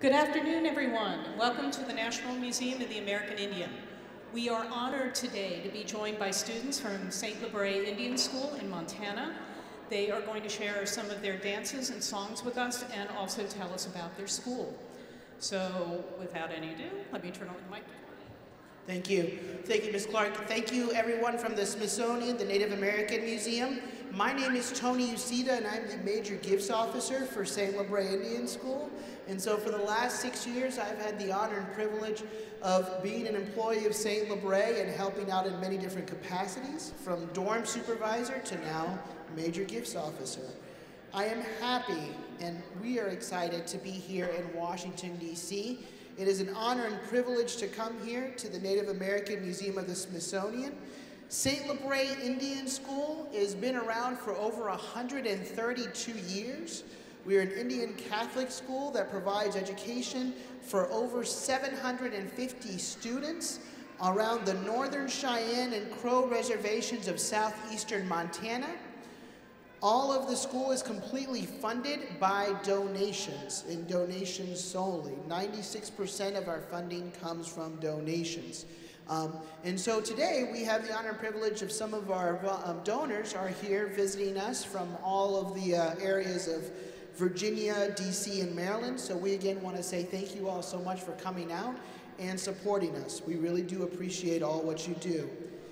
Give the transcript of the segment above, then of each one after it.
Good afternoon, everyone. Welcome to the National Museum of the American Indian. We are honored today to be joined by students from St. Labre Indian School in Montana. They are going to share some of their dances and songs with us and also tell us about their school. So without any ado, let me turn over the mic. Thank you. Thank you, Ms. Clark. Thank you, everyone from the Smithsonian, the Native American Museum. My name is Tony Uceda, and I'm the Major Gifts Officer for St. Labre Indian School. And so for the last 6 years, I've had the honor and privilege of being an employee of St. Labre and helping out in many different capacities, from dorm supervisor to now Major Gifts Officer. I am happy, and we are excited to be here in Washington, D.C. It is an honor and privilege to come here to the Native American Museum of the Smithsonian. St. Labre Indian School has been around for over 132 years. We are an Indian Catholic school that provides education for over 750 students around the Northern Cheyenne and Crow reservations of southeastern Montana. All of the school is completely funded by donations, and donations solely. 96% of our funding comes from donations. And so today we have the honor and privilege of some of our donors are here visiting us from all of the areas of Virginia, DC, and Maryland. So we again want to say thank you all so much for coming out and supporting us. We really do appreciate all what you do.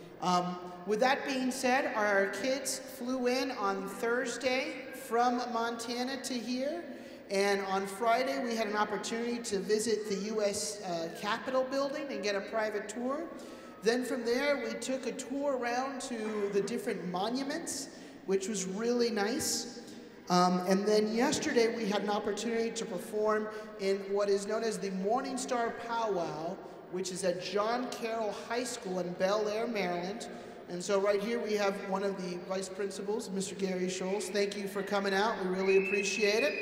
With that being said, our kids flew in on Thursday from Montana to here, and on Friday we had an opportunity to visit the U.S. Capitol building and get a private tour. Then from there we took a tour around to the different monuments, which was really nice. And then yesterday we had an opportunity to perform in what is known as the Morning Star Powwow, which is at John Carroll High School in Bel Air, Maryland. And so right here we have one of the vice principals, Mr. Gary Scholes. Thank you for coming out. We really appreciate it.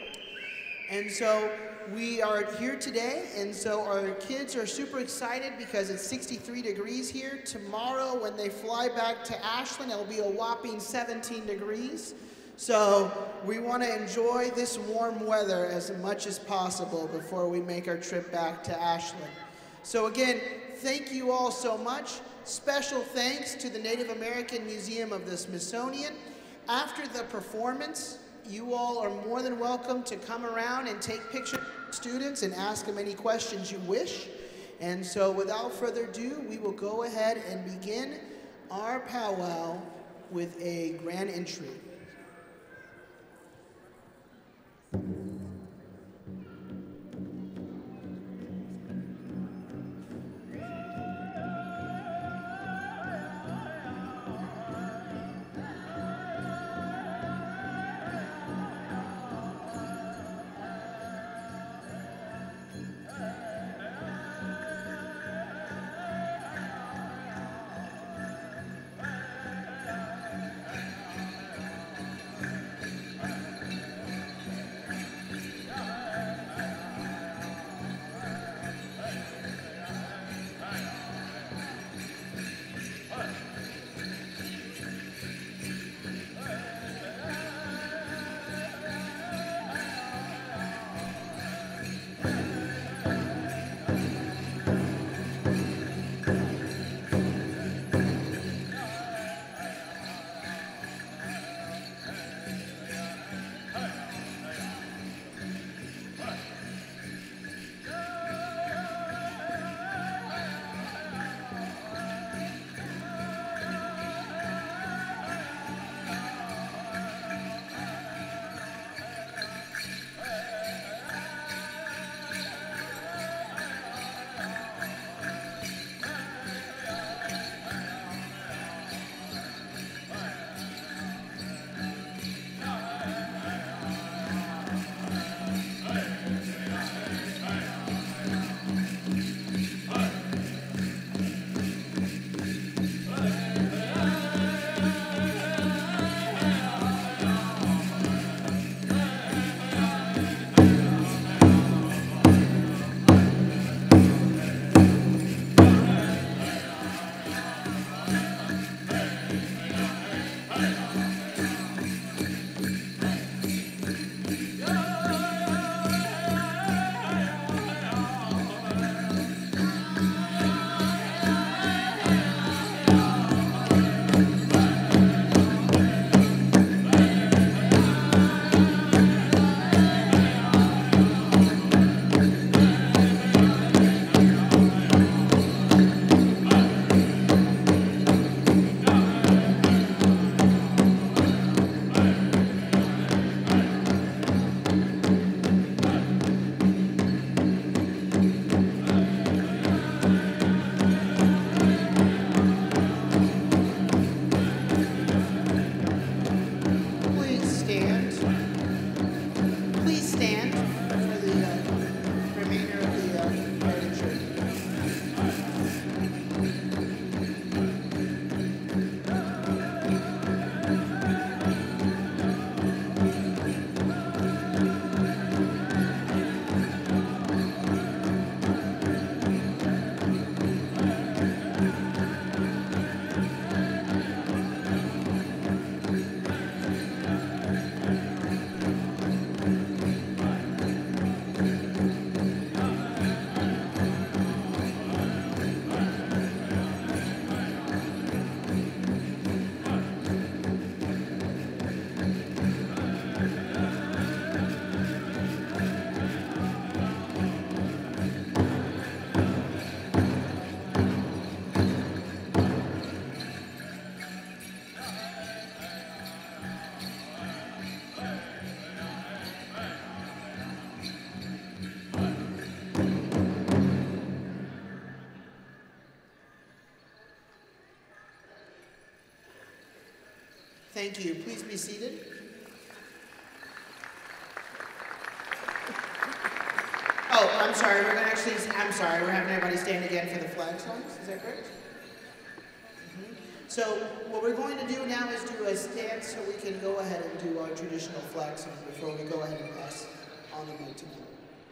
And so we are here today, and so our kids are super excited because it's 63 degrees here. Tomorrow when they fly back to Ashland, it'll be a whopping 17 degrees. So we want to enjoy this warm weather as much as possible before we make our trip back to Ashland. So again, thank you all so much. Special thanks to the Native American Museum of the Smithsonian. After the performance, you all are more than welcome to come around and take pictures with students and ask them any questions you wish. And so without further ado, we will go ahead and begin our powwow with a grand entry. Thank you. Please be seated. Oh, I'm sorry. We're having everybody stand again for the flag songs. Is that correct? So what we're going to do now is do a stance so we can go ahead and do our traditional flag song before we go ahead and pass on the mic to Nellie.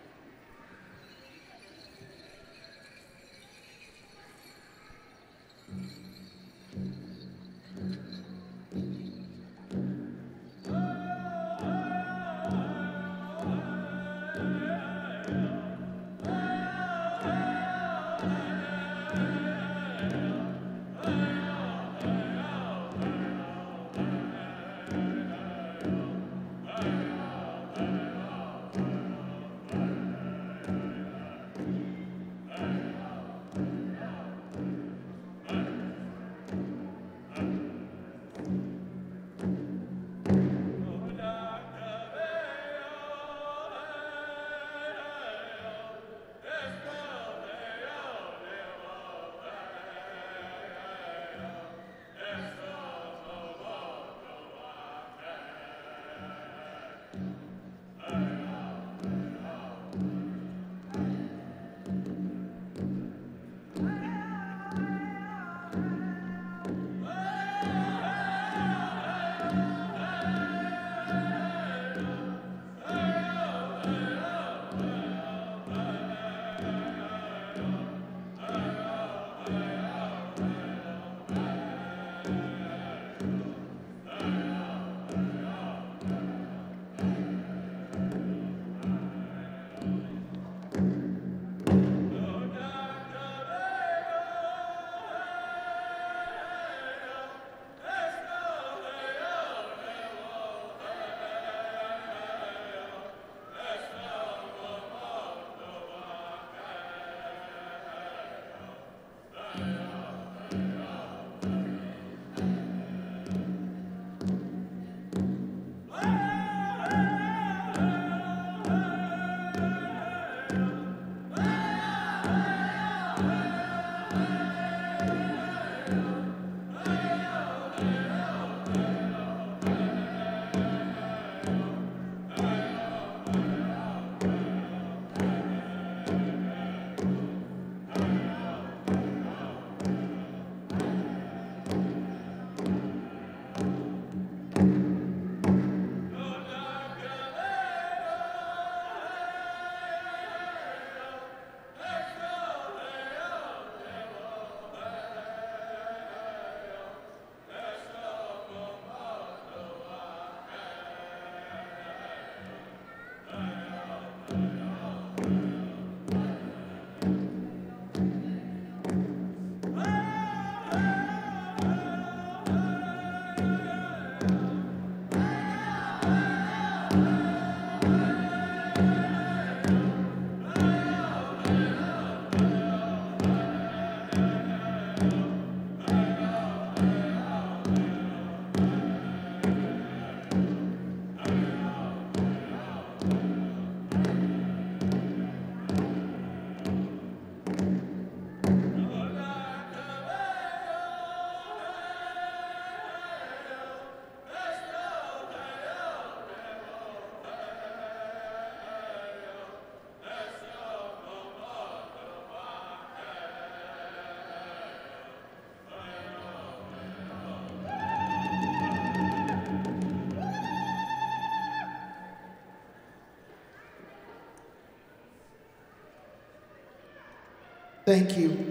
Thank you.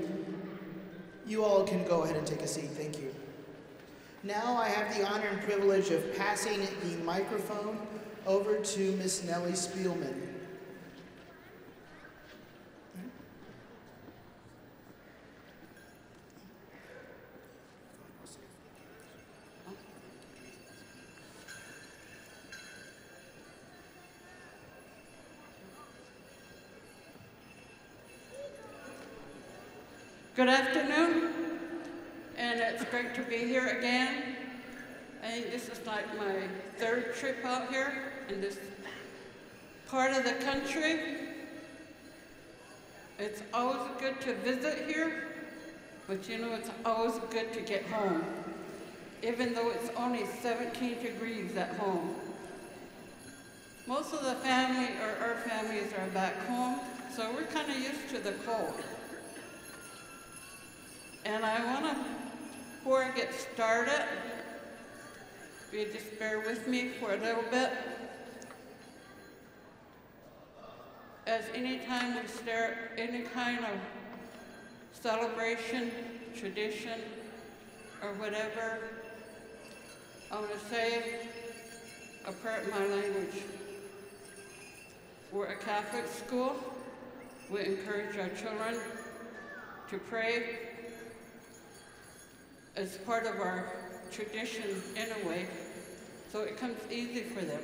You all can go ahead and take a seat. Thank you. Now I have the honor and privilege of passing the microphone over to Miss Nellie Speelman. Good afternoon, and it's great to be here again. I think this is like my third trip out here in this part of the country. It's always good to visit here, but you know, it's always good to get home. even though it's only 17 degrees at home. Most of the family, or our families, are back home, so we're kind of used to the cold. And I want to, before I get started, if you just bear with me for a little bit. As any time we start any kind of celebration, tradition, or whatever, I want to say a prayer in my language. We're a Catholic school. We encourage our children to pray as part of our tradition in a way, so it comes easy for them.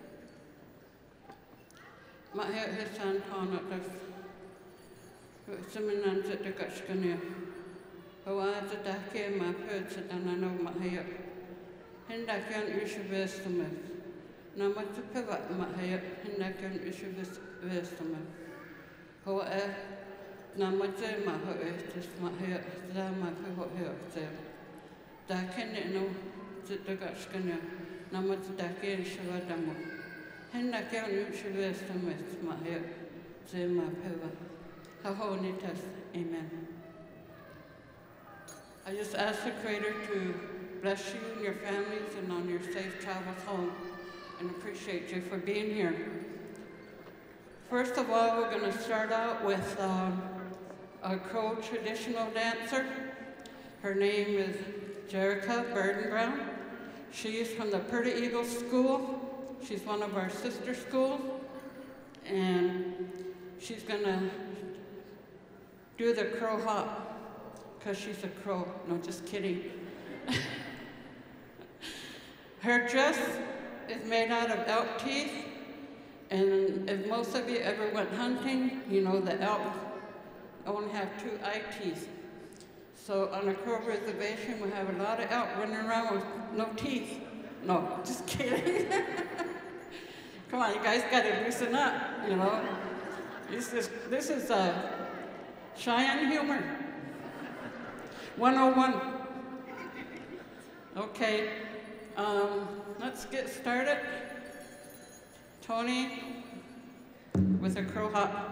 Mahea he san tana tas, seminan sa tekashkania. Hawa sa dake ma perd sa tanano mahea. Hinda kyan ishabestama. Namata peva mahea, hinda kyan ishabestama. Hawa namata mahoe tis mahea, da ma peva hea se. Dake no sa tekashkania. Namata dake ishabadamo. Hinda kyan ishabestama mahea, se ma peva. Hahonitas, amen. I just ask the Creator to bless you and your families and on your safe travels home, and appreciate you for being here. First of all, we're going to start out with a Crow traditional dancer. Her name is Jerika Birdinground. She is from the Purdy Eagle School. She's one of our sister schools, and she's going to do the crow hop, because she's a crow. No, just kidding. Her dress is made out of elk teeth, and if most of you ever went hunting, you know the elk only have 2 eye teeth. So on a crow reservation, we have a lot of elk running around with no teeth. No, just kidding. Come on, you guys gotta loosen up, you know. This is Cheyenne humor. 101. Okay, let's get started. Tony with a crow hop.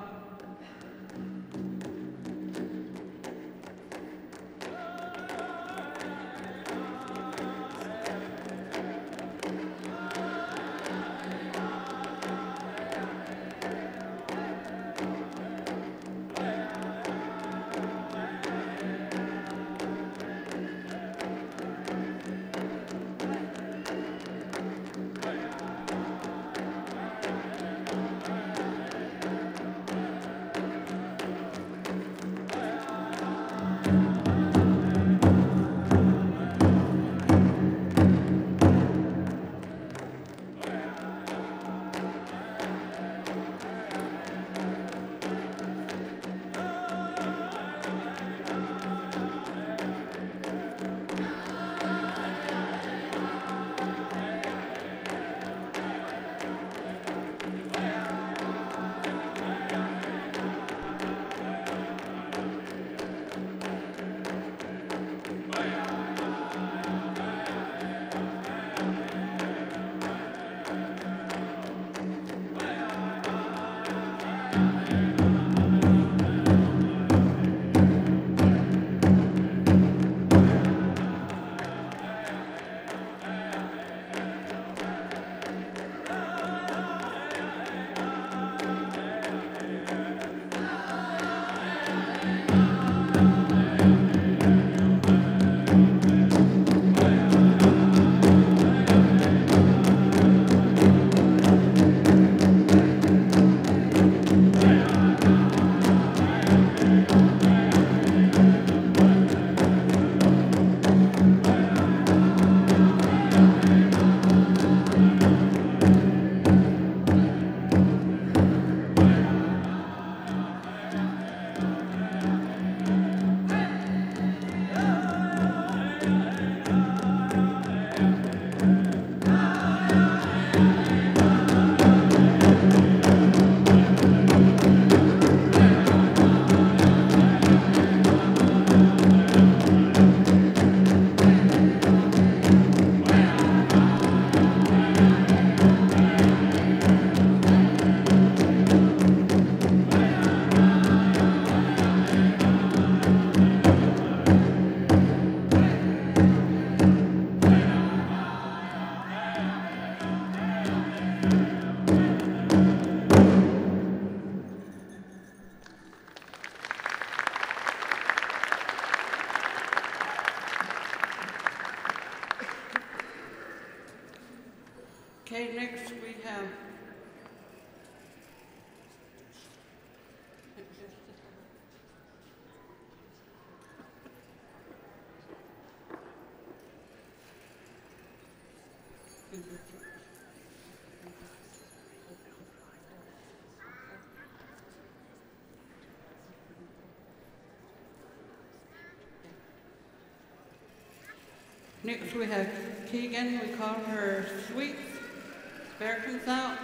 Next we have KʻGhan, we call her Sweet Bearcomesout.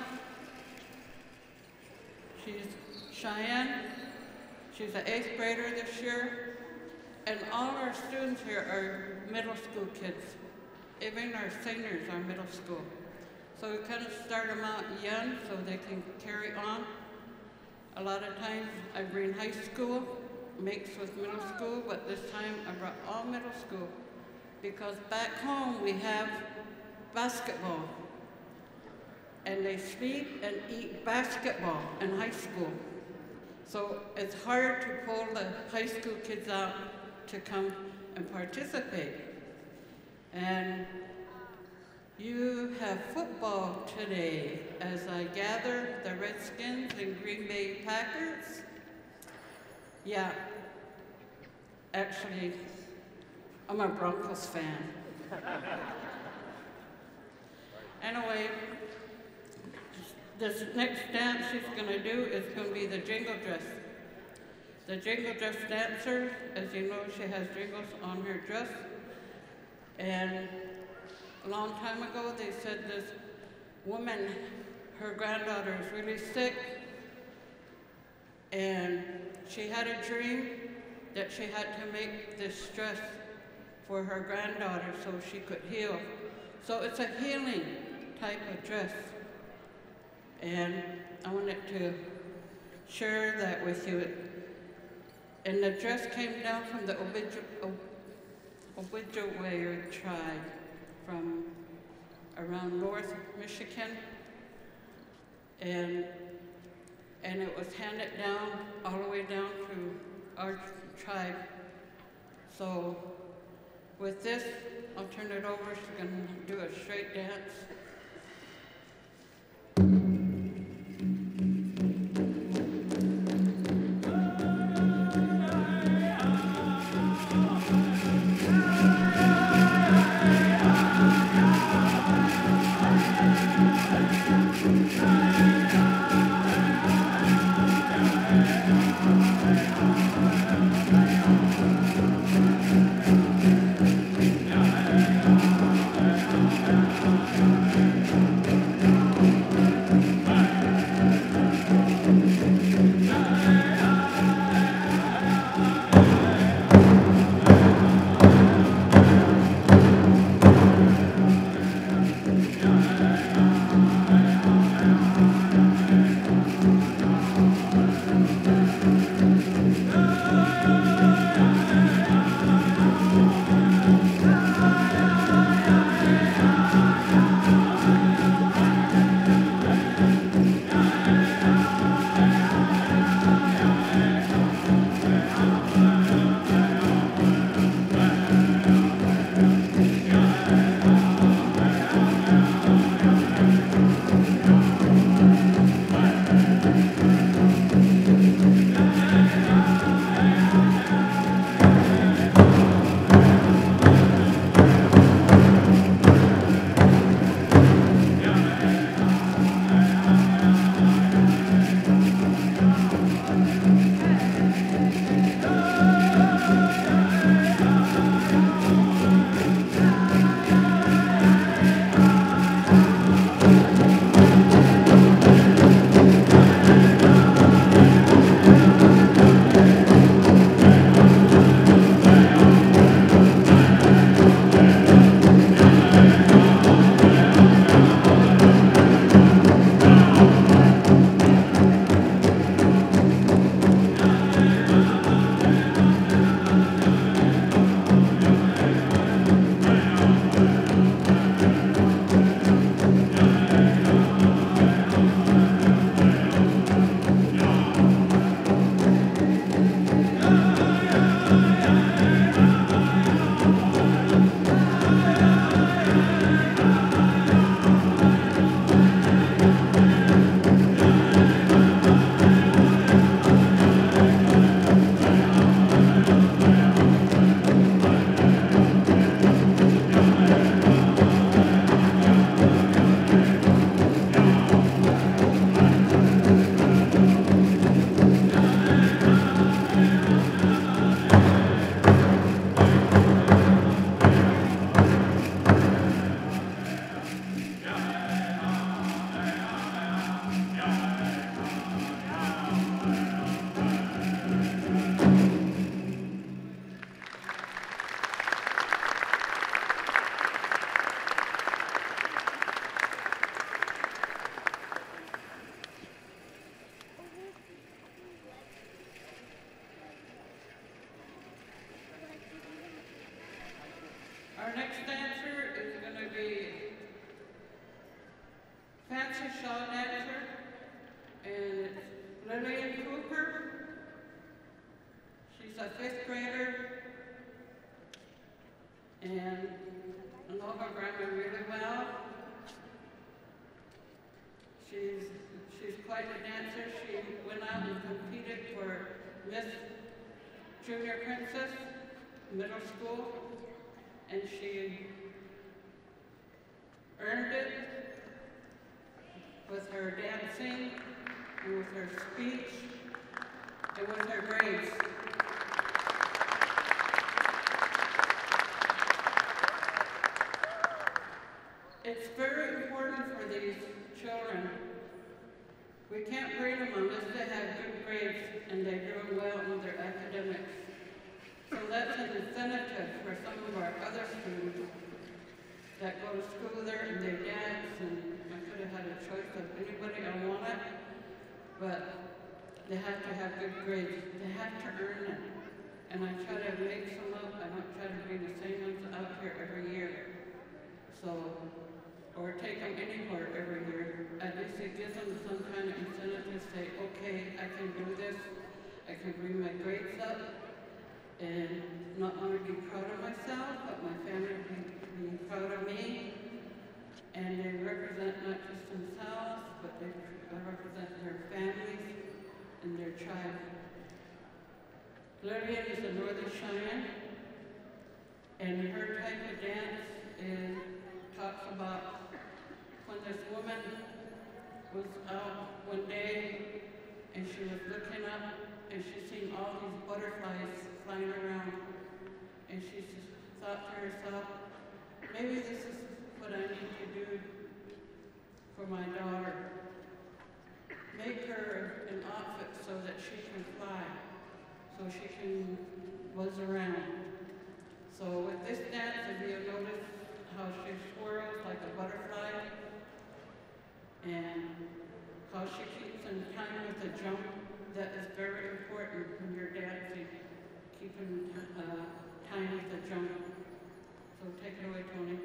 She's Cheyenne. She's an 8th grader this year. And all our students here are middle school kids. Even our seniors are middle school. So we kind of start them out young so they can carry on. A lot of times I bring high school, mixed with middle school, but this time I brought all middle school because back home we have basketball. And they sleep and eat basketball in high school. So it's hard to pull the high school kids out to come and participate. And you have football today as I gather the Redskins and Green Bay Packers. Yeah, actually, I'm a Broncos fan. Anyway, this next dance she's gonna do is gonna be the Jingle Dress. The Jingle Dress Dancer, as you know, she has jingles on her dress. And a long time ago, they said this woman, her granddaughter is really sick, and she had a dream that she had to make this dress for her granddaughter so she could heal. So it's a healing type of dress. And I wanted to share that with you. And the dress came down from the Ojibwe tribe from around North Michigan. And it was handed down all the way down to our tribe. So with this, I'll turn it over. She's gonna do a straight dance. Texas shawl dancer, and it's Lillian Cooper. She's a 5th grader, and I know her grandma really well. She's quite a dancer. She went out and competed for Miss Junior Princess Middle School, and she earned it with her dancing, and with her speech, and with her grades. It's very important for these children. We can't grade them unless they have good grades and they're doing well in their academics. So that's an incentive for some of our other students that go to school there and they dance, and I could have had a choice of anybody I wanted, but they have to have good grades. They have to earn it. And I try to make some up. I don't try to bring the same ones out here every year. So, or take them anywhere every year. At least it gives them some kind of incentive to say, okay, I can do this. I can bring my grades up and not only be proud of myself, but my family be proud of me. And they represent not just themselves, but they represent their families and their tribe. Lillian is a Northern Cheyenne, and her type of dance talks about when this woman was out one day and she was looking up and she seen all these butterflies flying around, and she just thought to herself, maybe this is what I need to do for my daughter. Make her an outfit so that she can fly, so she can buzz around. So with this dance, if you notice how she swirls like a butterfly, and how she keeps in time with the jump, that is very important when you're dancing, keeping time with the jump. So take it away, Tony.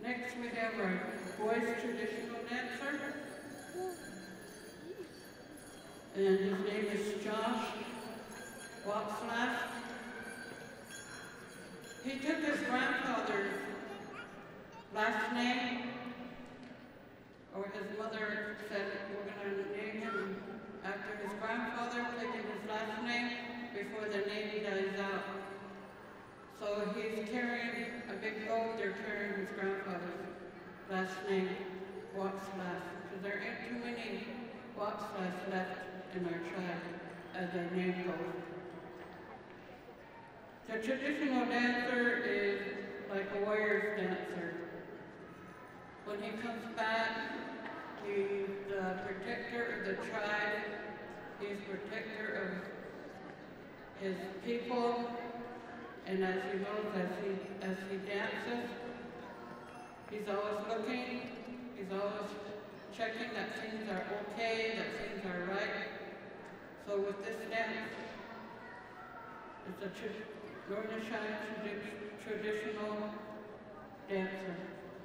Next we have our boys traditional dancer. And his name is Joshua Walkslast. He took his grandfather's last name, or his mother said, we're going to name him after his grandfather, taking his last name before the name dies out. So he's carrying a big boat, they're carrying his grandfather's last name, Walkslast, because there ain't too many Walkslasts left in our tribe as the name goes. The traditional dancer is like a warrior's dancer. When he comes back, he's the protector of the tribe, he's protector of his people, and as he knows, as he dances, he's always looking, he's always checking that things are okay, that things are right. So with this dance, it's a Northern Cheyenne traditional dancer.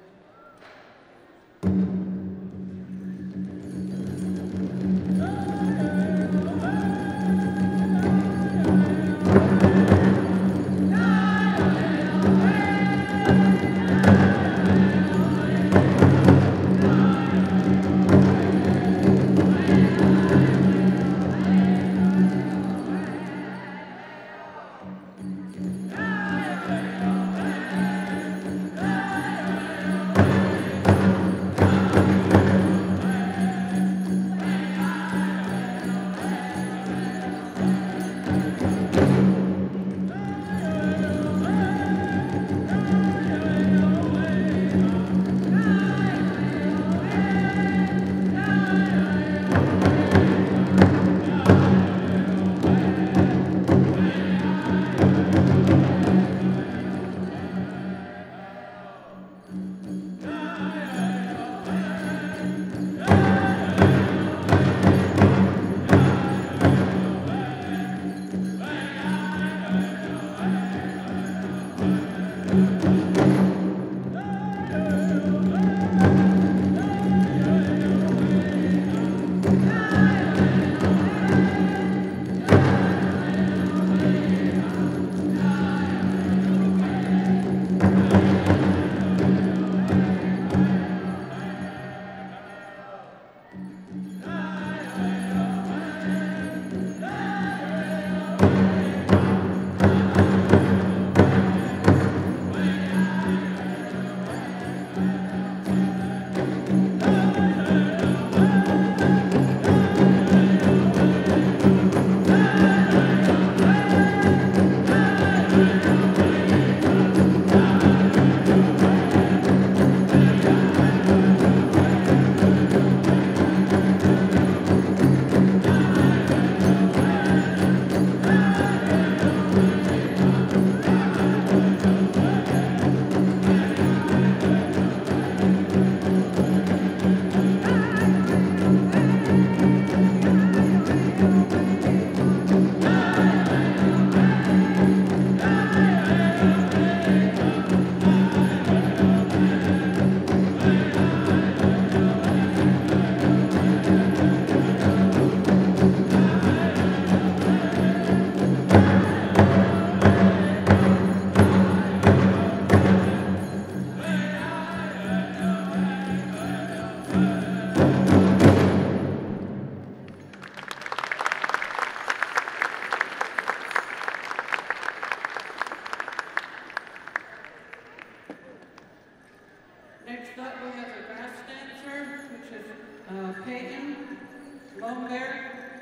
Next up, we have a grass dancer, which is Payton Lone Bear.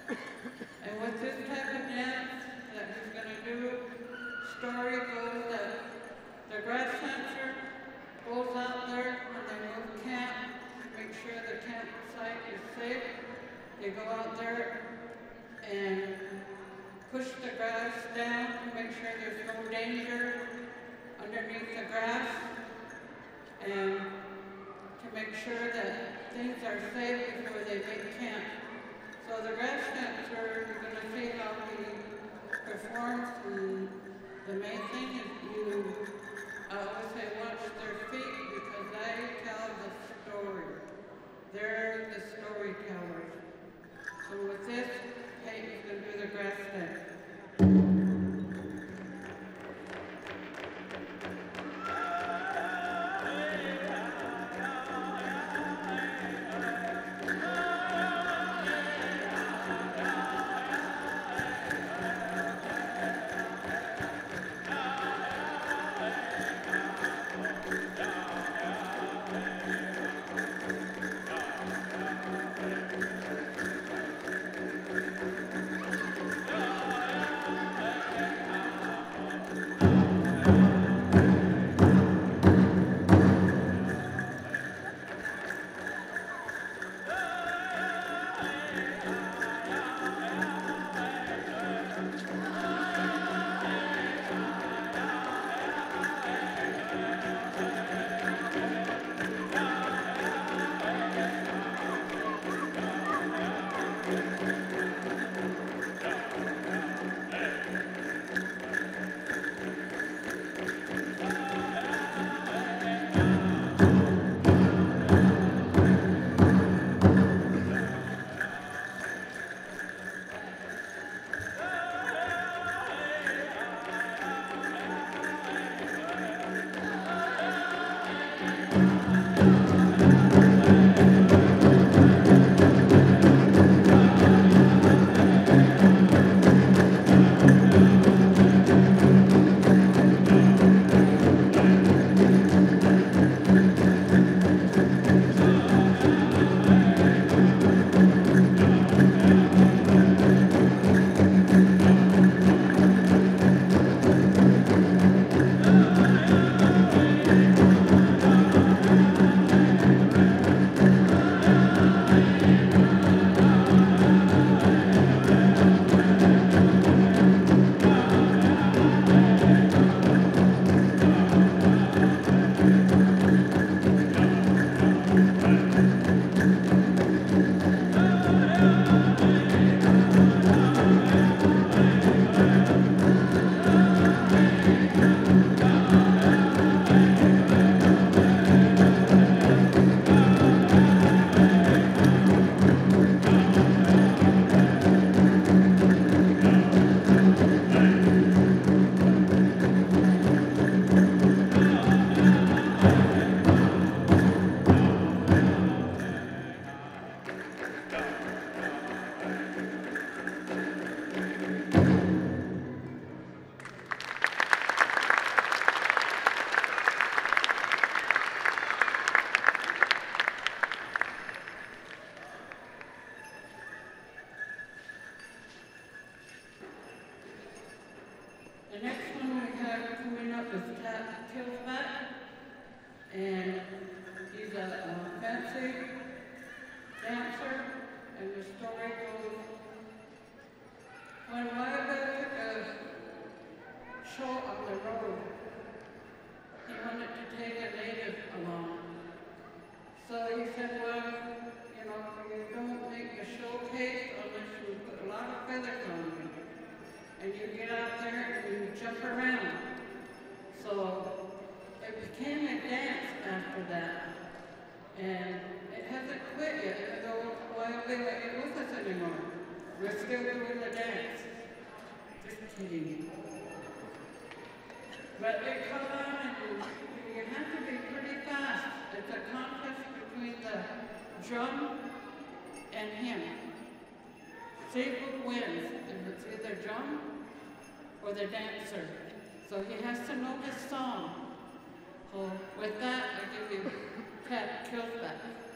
And with this type of dance that he's going to do, story goes that the grass dancer goes out there when they move camp to make sure the campsite is safe. They go out there and push the grass down to make sure there's no danger underneath the grass, and to make sure that things are safe before they make camp. So the grass dancer, you're going to see how he performs, and the main thing is I always say watch their feet, after that. And it hasn't quit yet, so why are they letting it with us anymore? We're still doing the dance. Just kidding. But they come on and you have to be pretty fast. It's a contest between the drum and him. See who wins. It's either drum or the dancer. So he has to know his song. So with that, I give you Chitat Killsback.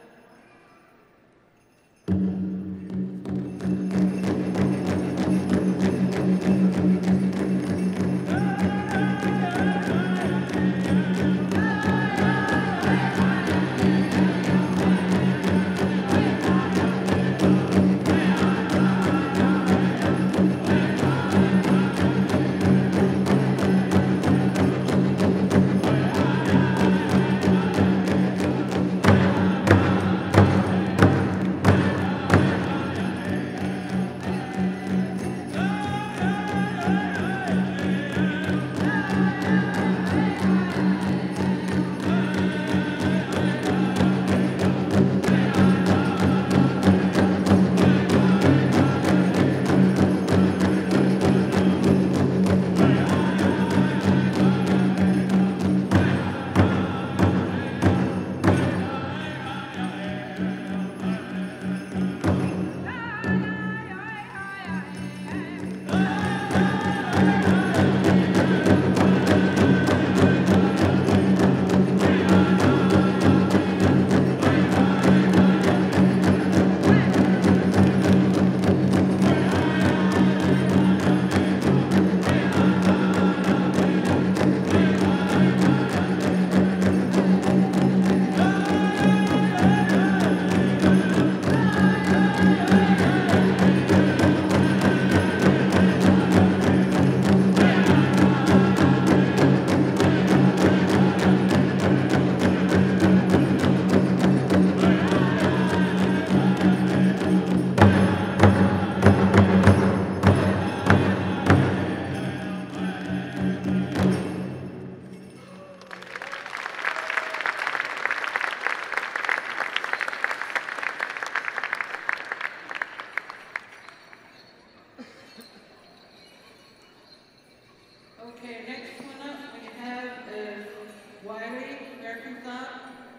Okay, next one up we have is Wiley Bearcomesout,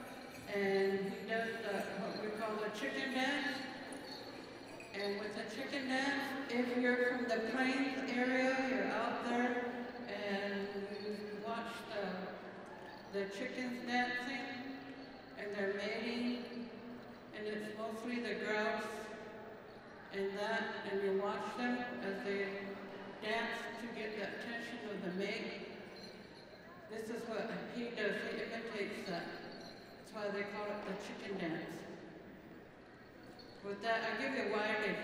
and he does what we call the chicken dance. And with the chicken dance, if you're from the plains area, you're out there and you watch the chickens dancing and they're mating, and it's mostly the grouse and you watch them as they dance to get the attention of the mate. This is what he does, he imitates that. That's why they call it the chicken dance. With that, I give you Wiley.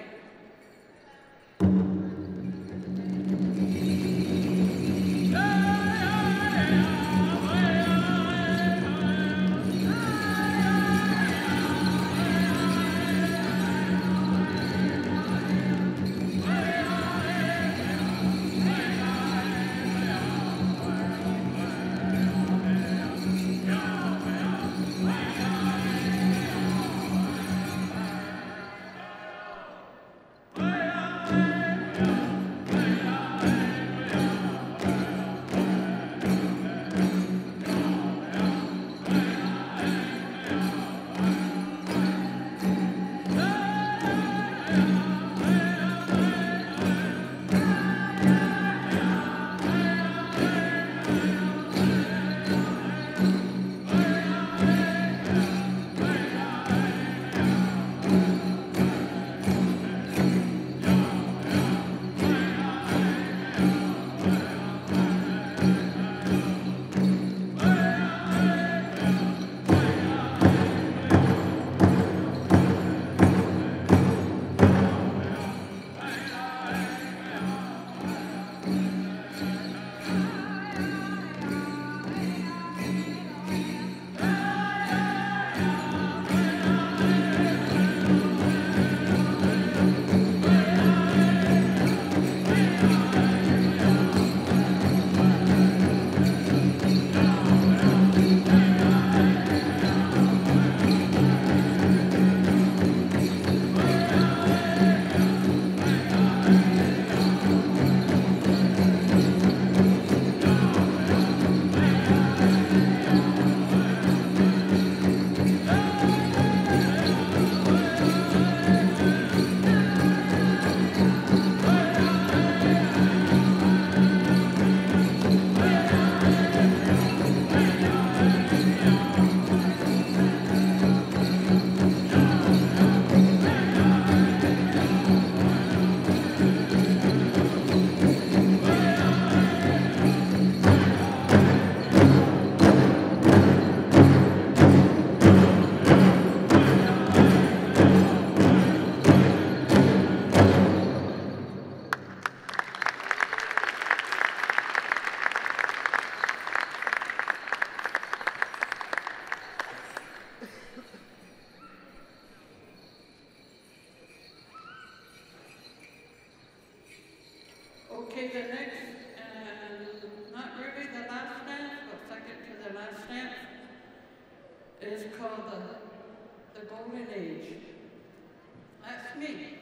is called the Golden Age. That's me.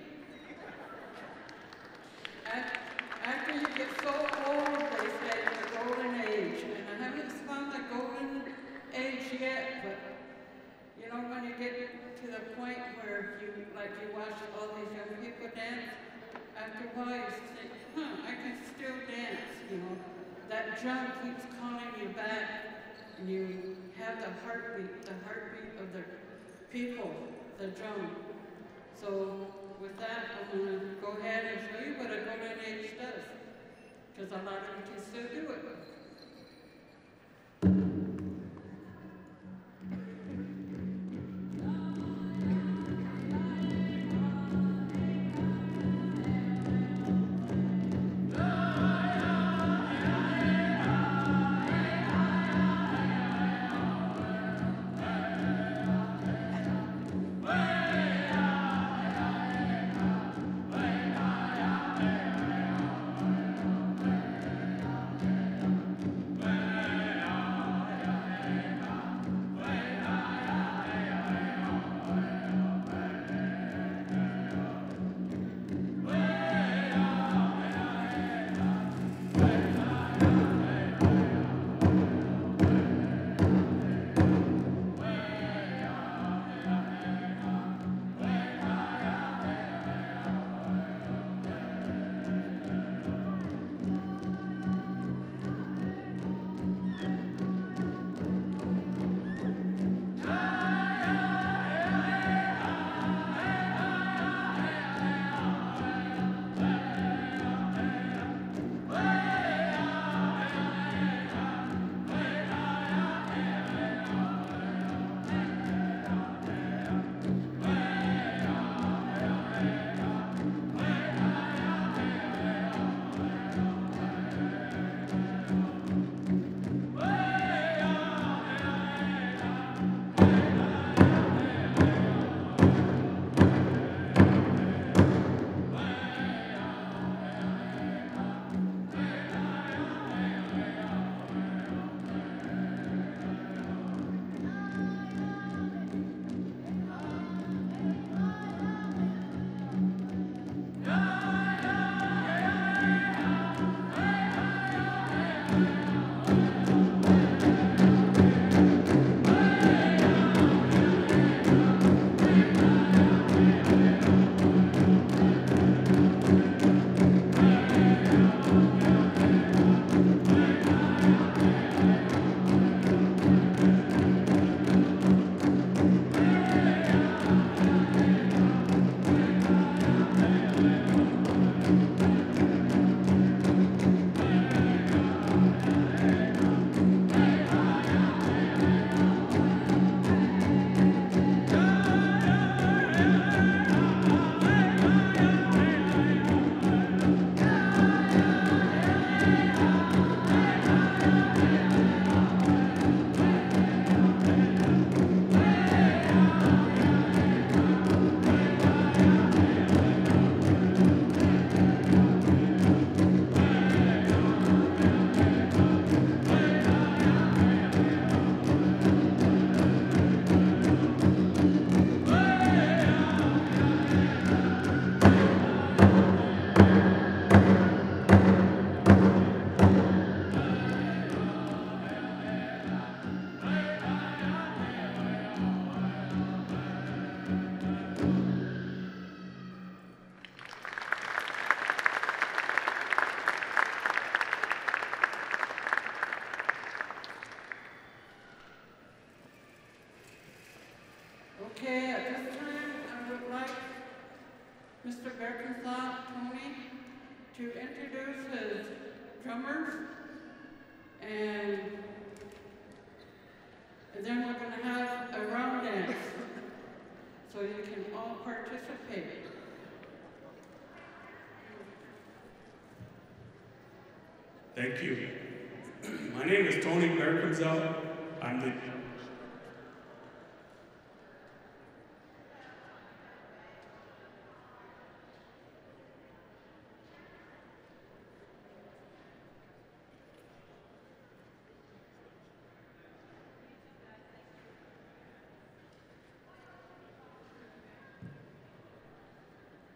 After you get so old, they say, the Golden Age. And I haven't found the Golden Age yet, but you know, when you get to the point where you watch all these young people dance, after a while you think, I can still dance, you know. That drum keeps calling you back, and you have the heartbeat of the people, the drum. So with that, I'm going to go ahead and show you what a Golden Age does, because a lot of you can still do it. Okay, at this time, I would like Mr. Bearcomesout, Tony, to introduce his drummers, and then we're going to have a round dance, so you can all participate. Thank you. My name is Tony Bearcomesout. I'm the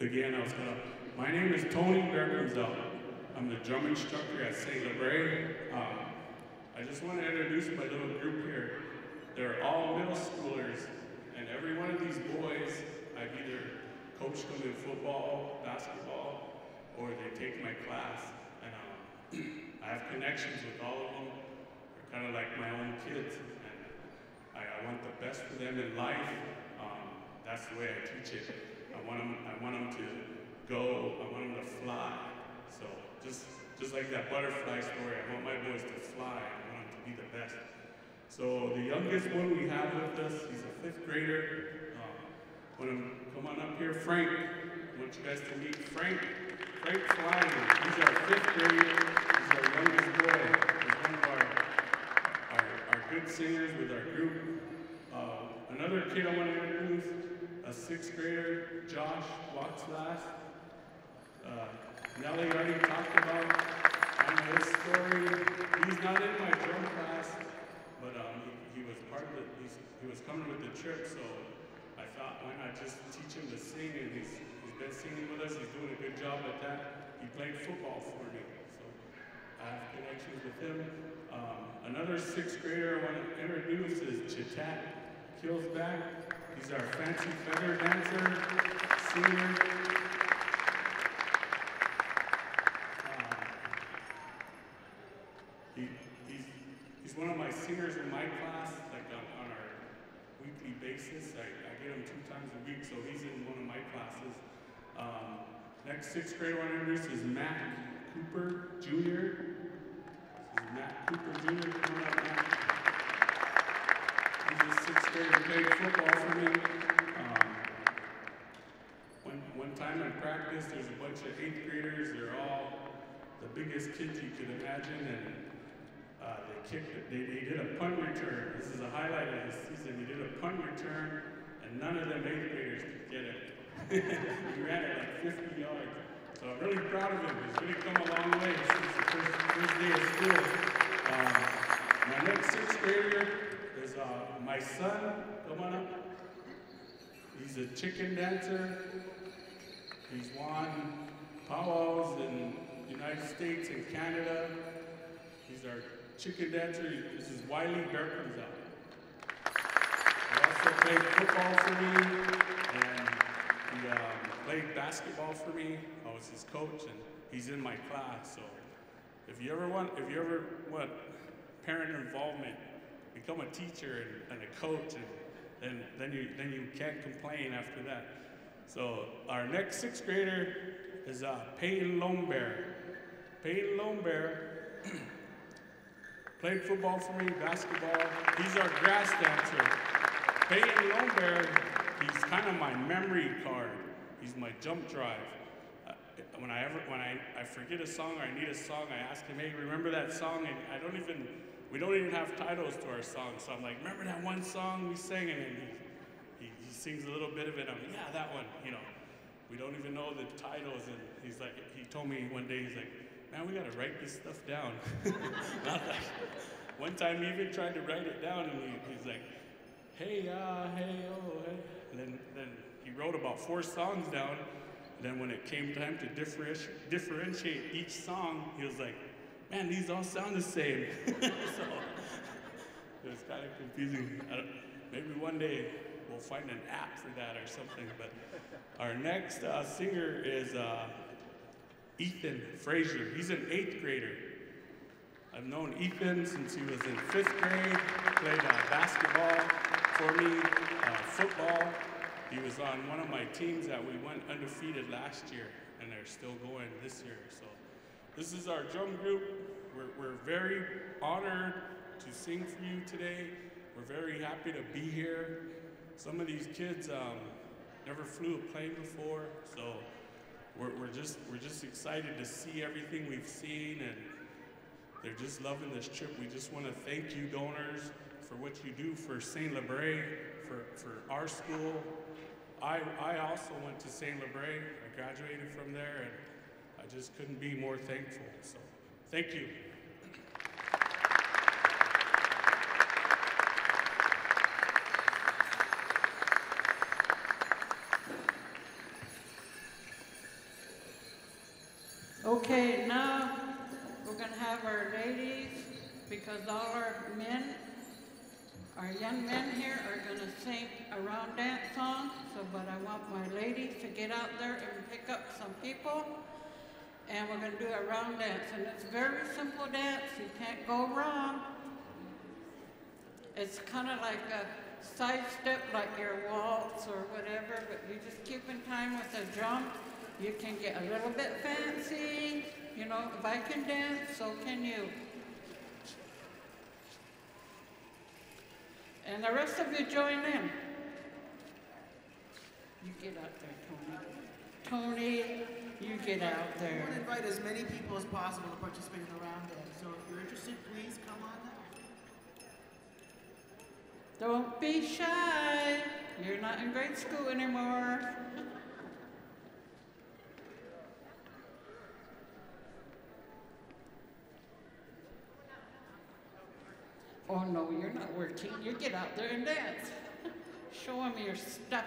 Again, my name is Tony Bearcomesout. I'm the drum instructor at St. Labre. I just want to introduce my little group here. They're all middle schoolers, and every one of these boys, I've either coached them in football, basketball, or they take my class. And I have connections with all of them. They're kind of like my own kids, and I want the best for them in life. That's the way I teach it. I want them to go. I want them to fly. So just like that butterfly story, I want my boys to fly. I want them to be the best. So the youngest one we have with us, he's a 5th grader. Want him come on up here, Frank. I want you guys to meet Frank. Frank Flying. He's our 5th grader. He's our youngest boy. He's one of our good singers with our group. Another kid I want to introduce, a 6th grader, Joshua Walkslast. Nellie already talked about his story. He's not in my drum class, but he was part of it. He was coming with the trip, so I thought, why not just teach him to sing? And he's been singing with us. He's doing a good job at that. He played football for me, so I have connections with him. Another 6th grader I want to introduce is Chitat Killsback. He's our fancy feather dancer, singer. He's one of my singers in my class, like on our weekly basis. I get him 2 times a week, so he's in one of my classes. Next 6th grader I want to introduce is Matt Cooper Jr. This is Matt Cooper Jr. Come on up, Matt. He's a 6th grader who played football for me. One time in practice, there's a bunch of 8th graders. They're all the biggest kids you could imagine, and they did a punt return. This is a highlight of the season. He did a punt return, and none of them 8th graders could get it. He ran it like 50 yards. So I'm really proud of him. He's really come a long way since the first day of school. My next 6th grader is my son. Come on up. He's a chicken dancer. He's won powwows in the United States and Canada. He's our chicken dancer. This is Wiley Bearcomesout. He also played football for me, and he played basketball for me. I was his coach, and he's in my class. So if you ever want parent involvement, become a teacher and a coach, and then you can't complain after that. So our next 6th grader is Payton Lone Bear. Payton Lone Bear played football for me, basketball. He's our grass dancer. Payton Lone Bear, he's kind of my memory card. He's my jump drive. When I forget a song or I need a song, I ask him, hey, remember that song? And we don't even have titles to our songs. So I'm like, remember that one song we sang? And he sings a little bit of it. I'm like, yeah, that one. We don't even know the titles. And he's like, he told me one day, he's like, man, we got to write this stuff down. One time he even tried to write it down, and he's like, hey, hey, oh, hey. And then he wrote about 4 songs down. And then when it came time to differentiate each song, he was like, man, these all sound the same. So it was kind of confusing. Maybe one day we'll find an app for that or something. But our next singer is Ethan Frasier. He's an 8th grader. I've known Ethan since he was in 5th grade. Played basketball for me, football. He was on one of my teams that we went undefeated last year, and they're still going this year. So this is our drum group. We're very honored to sing for you today. We're very happy to be here. Some of these kids never flew a plane before, so we're just excited to see everything we've seen, and they're just loving this trip. We just want to thank you, donors, for what you do for St. Labre, for our school. I also went to St. Labre. I graduated from there, and I just couldn't be more thankful. So thank you. Okay, now we're going to have our ladies, because all our men, our young men here are going to sing a round dance song. So, but I want my ladies to get out there and pick up some people. And we're going to do a round dance. And it's a very simple dance. You can't go wrong. It's kind of like a side step, like your waltz or whatever, but you just keep in time with the jump. You can get a little bit fancy. You know, if I can dance, so can you. And the rest of you join in. You get out there, Tony. Tony, you get out there. I want to invite as many people as possible to participate in the round dance. So if you're interested, please come on down. Don't be shy. You're not in grade school anymore. Oh no, you're not working. You get out there and dance. Show them your stuff.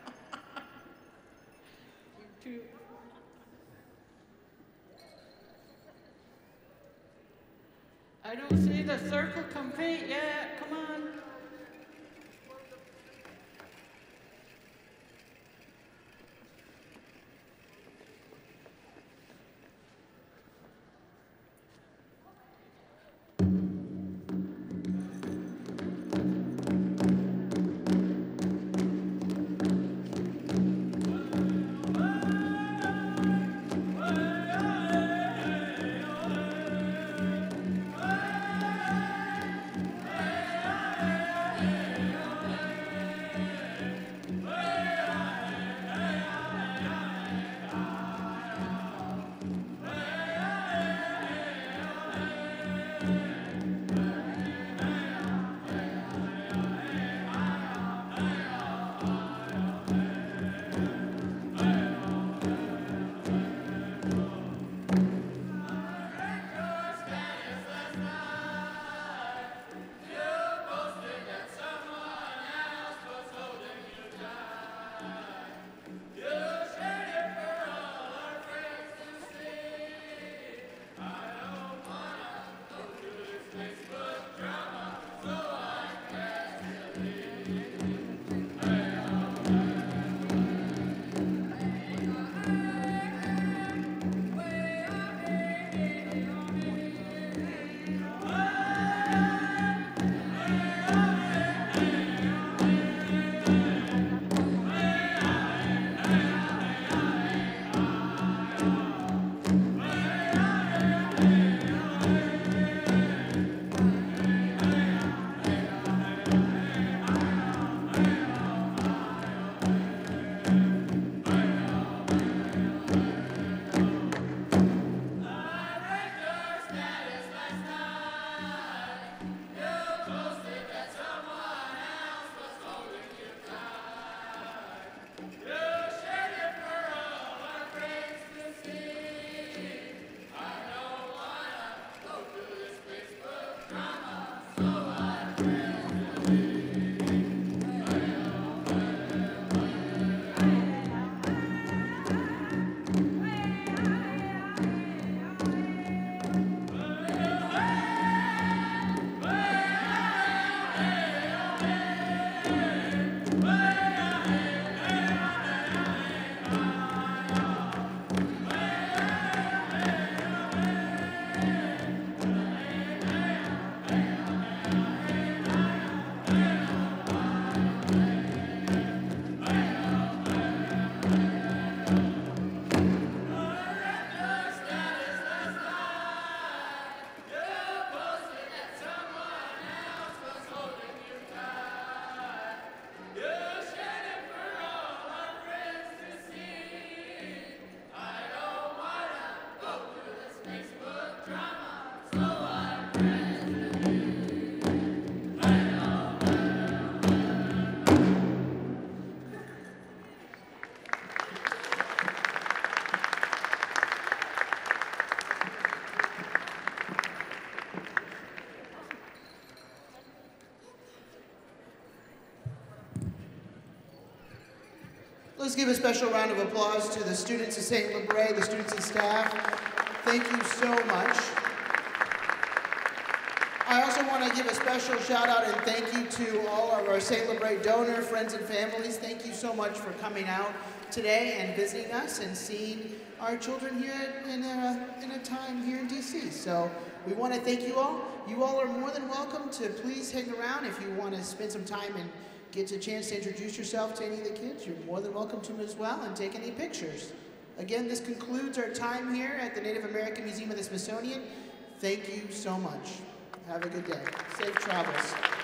You too. I don't see the circle complete yet. Come on. Let's give a special round of applause to the students of St. Labre, the students and staff. Thank you so much. I also want to give a special shout out and thank you to all of our St. Labre donor friends and families. Thank you so much for coming out today and visiting us and seeing our children here in a time here in DC. So we want to thank you all. You all are more than welcome to please hang around if you want to spend some time and get a chance to introduce yourself to any of the kids. You're more than welcome to as well and take any pictures. Again, this concludes our time here at the Native American Museum of the Smithsonian. Thank you so much. Have a good day. Safe travels.